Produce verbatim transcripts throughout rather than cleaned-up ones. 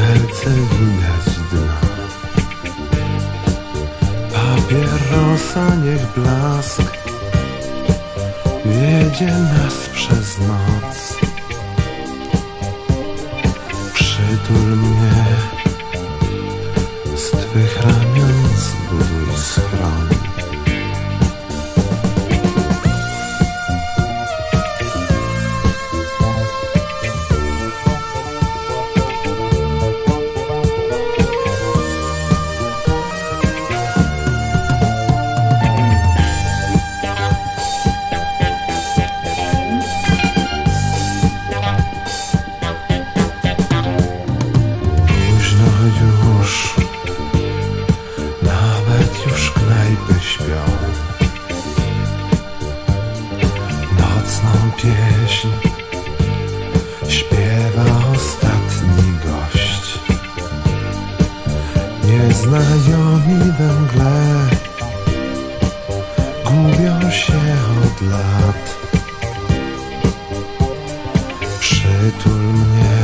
butelce widać dno. Papierosa niech blask wiedzie nas przez noc. Przytul mnie, z twych ramion zbuduj schron. Już, nawet już knajpy śpią nocną pieśń śpiewa ostatni gość. Nieznajomi we mgle gubią się od lat. Przytul mnie,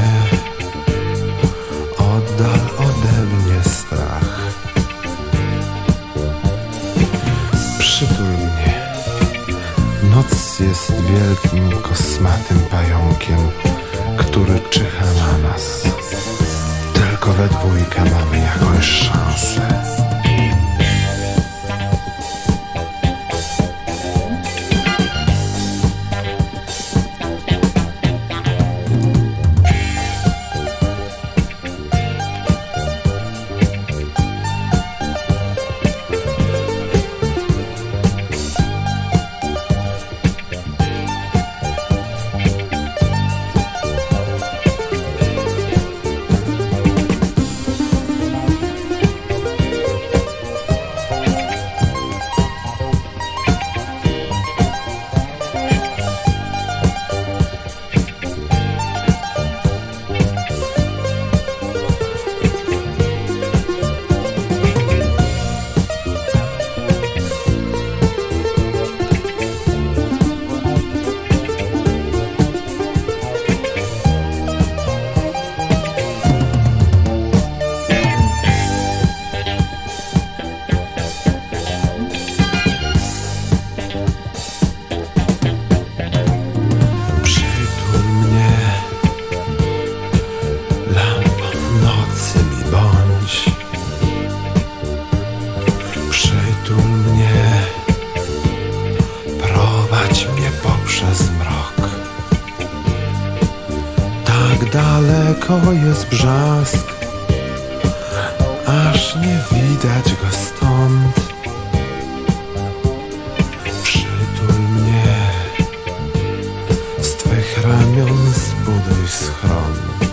oddal ode mnie strach. Przytul mnie. Noc jest wielkim, kosmatym pająkiem, który czyha na nas. Tylko we dwójkę mamy jakąś szansę. Przytul mnie, prowadź mnie poprzez mrok. Tak daleko jest brzask, aż nie widać go stąd. Przytul mnie, z twych ramion zbuduj schron.